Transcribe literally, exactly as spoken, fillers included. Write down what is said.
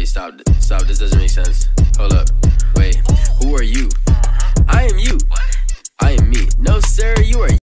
wait, stop, stop, this doesn't make sense. Hold up, wait, who are you? I am you. I am me. No, sir, you are